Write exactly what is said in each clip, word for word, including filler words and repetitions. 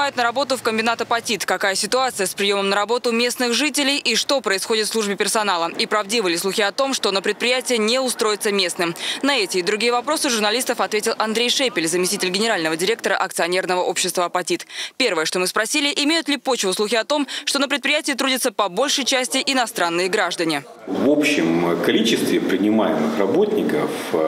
принимают на работу в комбинат «Апатит». Какая ситуация с приемом на работу местных жителей и что происходит в службе персонала? И правдивы ли слухи о том, что на предприятие не устроится местным? На эти и другие вопросы журналистов ответил Андрей Шепель, заместитель генерального директора акционерного общества «Апатит». Первое, что мы спросили, имеют ли почву слухи о том, что на предприятии трудятся по большей части иностранные граждане. В общем количестве принимаемых работников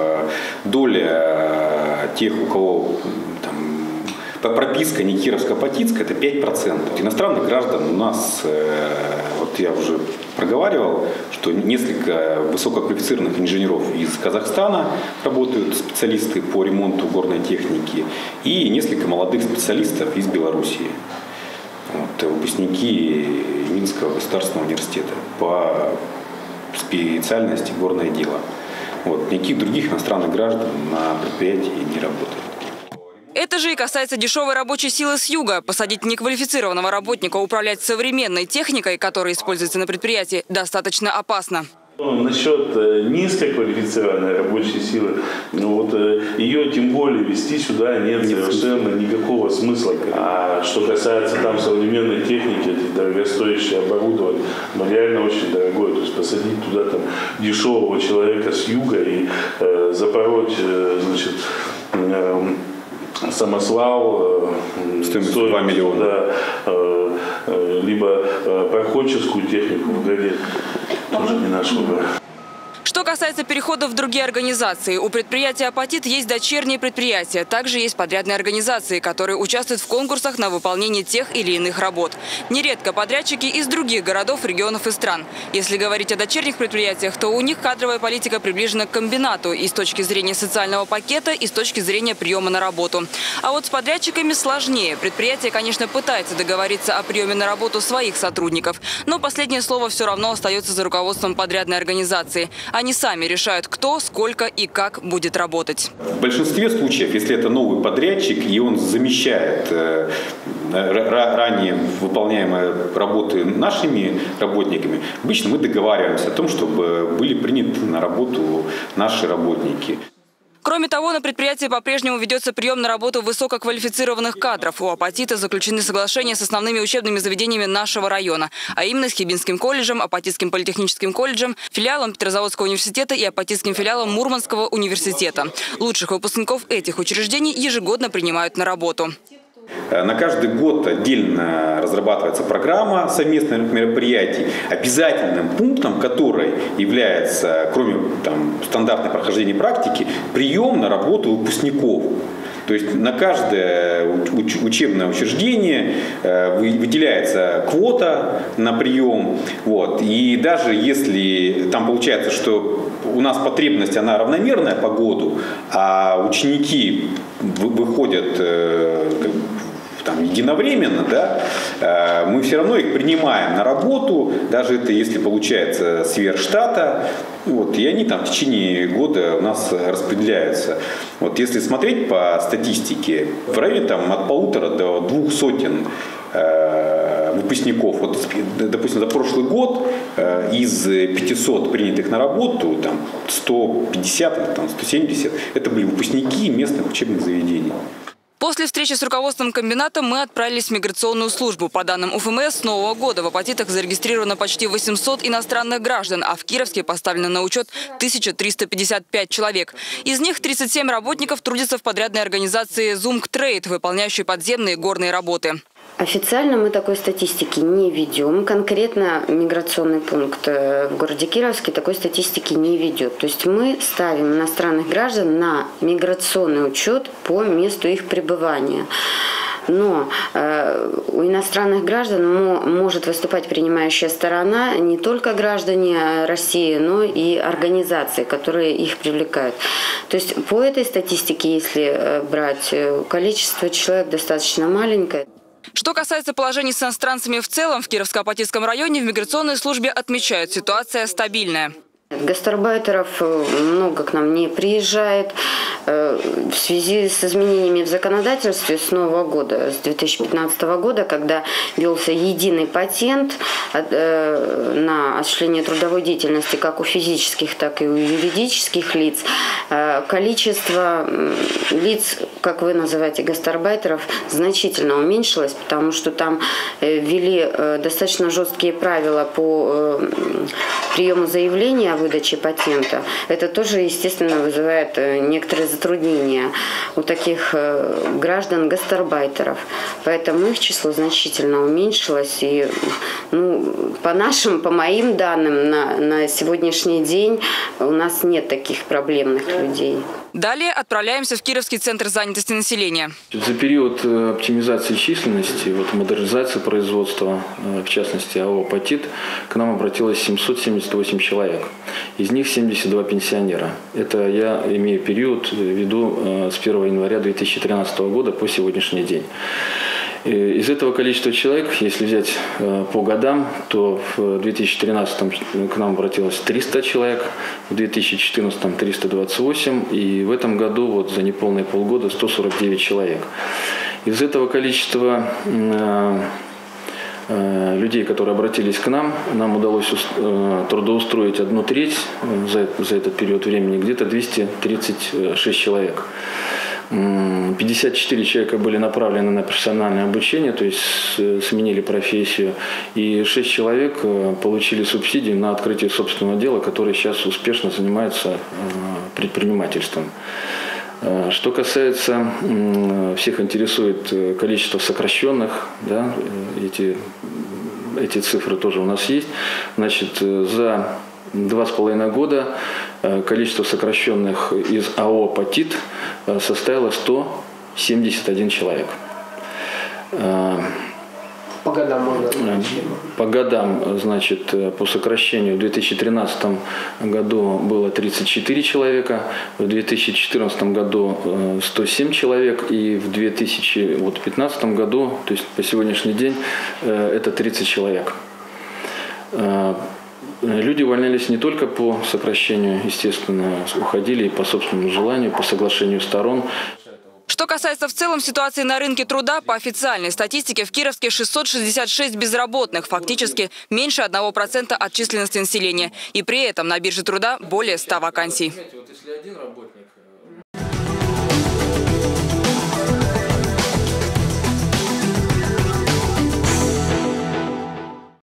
доля тех, у кого там прописка не кировско-апатитская, это пять процентов. Иностранных граждан у нас, вот я уже проговаривал, что несколько высококвалифицированных инженеров из Казахстана работают, специалисты по ремонту горной техники, и несколько молодых специалистов из Белоруссии. Вот, выпускники Минского государственного университета по специальности горное дело. Вот, никаких других иностранных граждан на предприятии не работает. Это же и касается дешевой рабочей силы с юга. Посадить неквалифицированного работника управлять современной техникой, которая используется на предприятии, достаточно опасно. Насчет низкоквалифицированной рабочей силы, ну вот ее тем более вести сюда нет совершенно никакого смысла. А что касается там современной техники, это дорогостоящее оборудование, но реально очень дорогое. То есть посадить туда там дешевого человека с юга и э, запороть, э, значит, э, самосвал, стоимостью два миллиона, да, э, э, либо э, проходческую технику в горе. Тоже не наш выбор. Что касается перехода в другие организации, у предприятия «Апатит» есть дочерние предприятия. Также есть подрядные организации, которые участвуют в конкурсах на выполнение тех или иных работ. Нередко подрядчики из других городов, регионов и стран. Если говорить о дочерних предприятиях, то у них кадровая политика приближена к комбинату и с точки зрения социального пакета, и с точки зрения приема на работу. А вот с подрядчиками сложнее. Предприятие, конечно, пытается договориться о приеме на работу своих сотрудников, но последнее слово все равно остается за руководством подрядной организации. Они сами решают, кто, сколько и как будет работать. В большинстве случаев, если это новый подрядчик и он замещает э, ранее выполняемые работы нашими работниками, обычно мы договариваемся о том, чтобы были приняты на работу наши работники. Кроме того, на предприятии по-прежнему ведется прием на работу высококвалифицированных кадров. У «Апатита» заключены соглашения с основными учебными заведениями нашего района, а именно с Хибинским колледжем, Апатитским политехническим колледжем, филиалом Петрозаводского университета и Апатитским филиалом Мурманского университета. Лучших выпускников этих учреждений ежегодно принимают на работу. На каждый год отдельно разрабатывается программа совместных мероприятий, обязательным пунктом которой является, кроме там, стандартного прохождения практики, прием на работу выпускников. То есть на каждое учебное учреждение выделяется квота на прием. Вот. И даже если там получается, что у нас потребность она равномерная по году, а ученики выходят там, единовременно, да, мы все равно их принимаем на работу, даже это если получается сверх штата, вот, и они там в течение года у нас распределяются. Вот, если смотреть по статистике, в районе там, от полутора до двух сотен э, выпускников, вот, допустим, за прошлый год э, из пятисот принятых на работу, там, сто пятьдесят или там, сто семьдесят, это были выпускники местных учебных заведений. После встречи с руководством комбината мы отправились в миграционную службу. По данным УФМС, с нового года в «Апатитах» зарегистрировано почти восемьсот иностранных граждан, а в Кировске поставлено на учет тысяча триста пятьдесят пять человек. Из них тридцать семь работников трудятся в подрядной организации «Зумгтрейд», выполняющей подземные горные работы. Официально мы такой статистики не ведем. Конкретно миграционный пункт в городе Кировске такой статистики не ведет. То есть мы ставим иностранных граждан на миграционный учет по месту их пребывания. Но э, у иностранных граждан мо, может выступать принимающая сторона не только граждане России, но и организации, которые их привлекают. То есть по этой статистике, если брать, количество человек достаточно маленькое. Что касается положений с иностранцами в целом, в Кировско-Апатитском районе в миграционной службе отмечают, ситуация стабильная. Гастарбайтеров много к нам не приезжает. В связи с изменениями в законодательстве с нового года, с две тысячи пятнадцатого года, когда ввелся единый патент на осуществление трудовой деятельности как у физических, так и у юридических лиц, количество лиц, как вы называете, гастарбайтеров, значительно уменьшилось, потому что там ввели достаточно жесткие правила по приему заявления о выдаче патента. Это тоже, естественно, вызывает некоторые затруднения у таких граждан гастарбайтеров. Поэтому их число значительно уменьшилось. И ну, по нашим, по моим данным, на, на сегодняшний день у нас нет таких проблемных людей. Далее отправляемся в Кировский центр занятости населения. За период оптимизации численности, вот, модернизации производства, в частности АО «Апатит», к нам обратилось семьсот семьдесят восемь человек. Из них семьдесят два пенсионера. Это я имею период, веду с первого января две тысячи тринадцатого года по сегодняшний день. Из этого количества человек, если взять по годам, то в две тысячи тринадцатом к нам обратилось триста человек, в две тысячи четырнадцатом триста двадцать восемь, и в этом году вот за неполные полгода сто сорок девять человек. Из этого количества людей, которые обратились к нам, нам удалось трудоустроить одну треть за, за этот период времени, где-то двести тридцать шесть человек. пятьдесят четыре человека были направлены на профессиональное обучение, то есть сменили профессию, и шесть человек получили субсидии на открытие собственного дела, которые сейчас успешно занимаются предпринимательством. Что касается, всех интересует количество сокращенных, да, эти, эти цифры тоже у нас есть. Значит, за два с половиной года количество сокращенных из АО «Апатит» составило сто семьдесят один человек. По годам можно? По годам, значит, по сокращению в две тысячи тринадцатом году было тридцать четыре человека, в две тысячи четырнадцатом году сто семь человек, и в две тысячи пятнадцатом году, то есть по сегодняшний день, это тридцать человек. Люди увольнялись не только по сокращению, естественно, уходили и по собственному желанию, по соглашению сторон. Что касается в целом ситуации на рынке труда, по официальной статистике в Кировске шестьсот шестьдесят шесть безработных, фактически меньше одного процента от численности населения. И при этом на бирже труда более ста вакансий.